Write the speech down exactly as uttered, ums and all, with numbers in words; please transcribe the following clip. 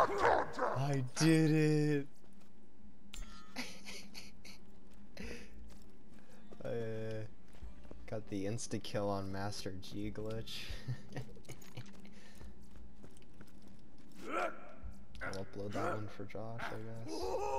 I did it. uh, got the insta kill on Master G glitch. I'll upload that one for Josh, I guess.